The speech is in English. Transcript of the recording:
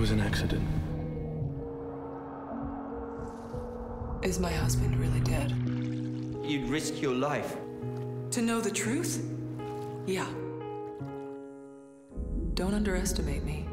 was an accident. Is my husband really dead? You'd risk your life. To know the truth? Yeah. Don't underestimate me.